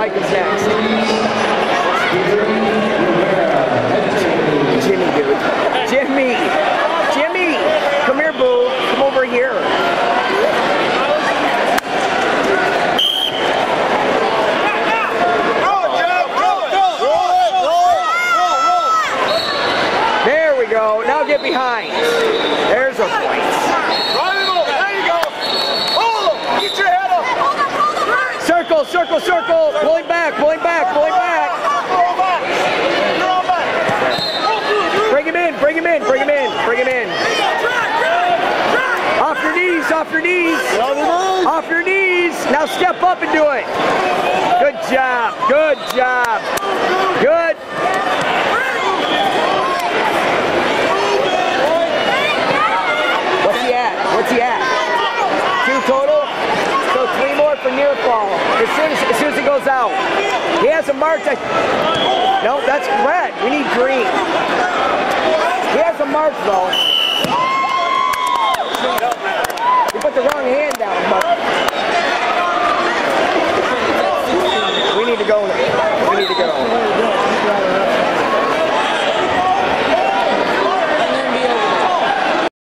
Mike is next. Jimmy, dude. Jimmy! Come here, boo. Come over here. There we go. Now get behind. There's a point. Circle, pulling back. Bring him in. Off your knees. Now step up and do it. Good job. Good. What's he at? 2 total? So 3 more for near fall. As soon as it goes out. He has a mark that... No, that's red. We need green. He has a mark though.